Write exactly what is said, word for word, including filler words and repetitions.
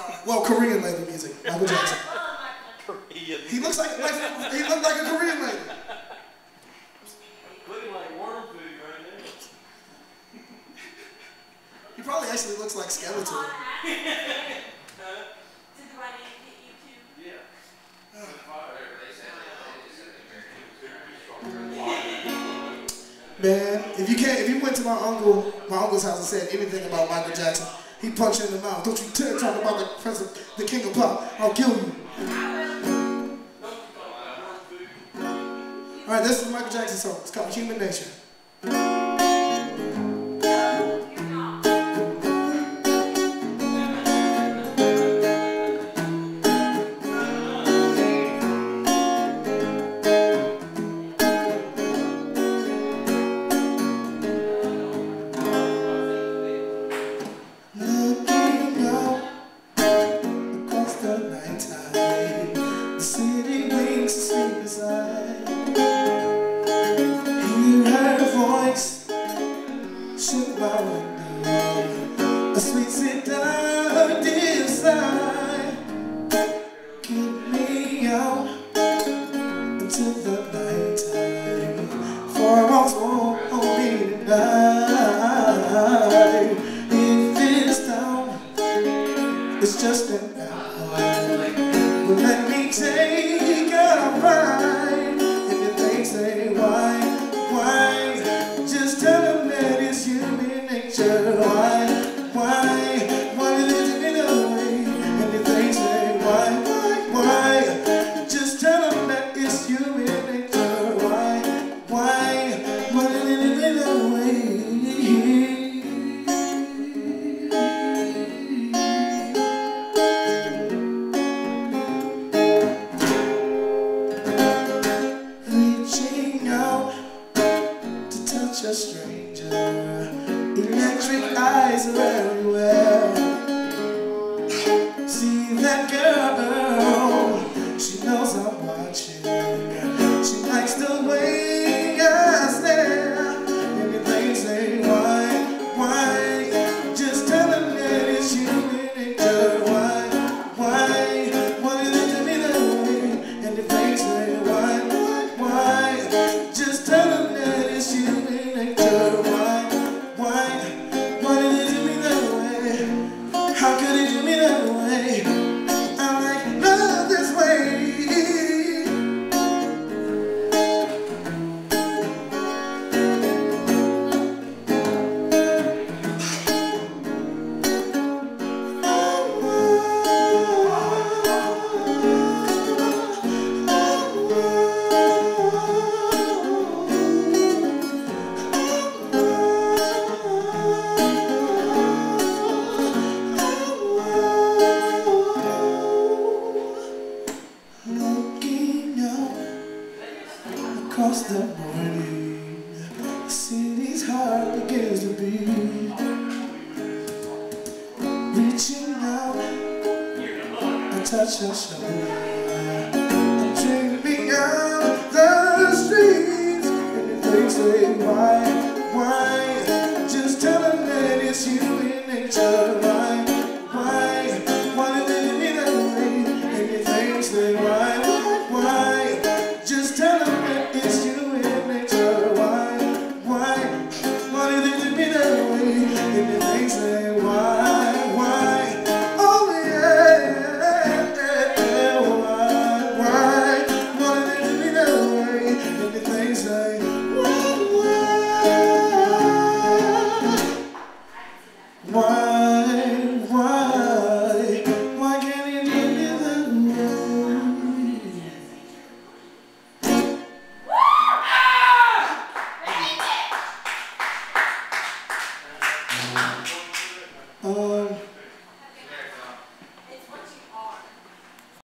well, Korean lady music. Michael Jackson. Korean. He looks like, like he looked like a Korean lady. Looking like worm food right now. He probably actually looks like Skeletor. Man, if you can't, if you went to my uncle, my uncle's house and said anything about Michael Jackson, he'd punch you in the mouth. Don't you dare talk about the president, the king of pop. I'll kill you. All right, this is Michael Jackson song. It's called Human Nature. A sweet sit down inside. Keep me out until the night time. For I once won't be denied. If it's down, it's just an hour. But let me take a ride. And if they say why, why, just tell them that it's human nature. Why? Why, why did it take me away? And if they say why, why, why, just tell them that it's human nature. Why, why, why did it take me away? Reaching out to touch a stranger. Electric eyes are everywhere. See that girl, she knows I'm watching. She likes the way I stare. And if they say why, why, just tell them that it's human nature. Why, why, why did it do me that way? And if they say why, why, why, just tell them that it's human nature. Why, why, why did it do me that way? How could it do me that way? I like love this way. Across the morning, the city's heart begins to beat. Reaching out, I touch her shoulder. I'm dreaming out the streets. And if they say why, why, just tell them that it's human nature. Why, why, why did they do me that way? And if they say why, why, just tell them that it's human nature. Why, why, why did they do me that way? And if they say why, why, oh yeah, why, why, why did they do me that way? And if they say why, why, why, why can't you do me that way? Thank you.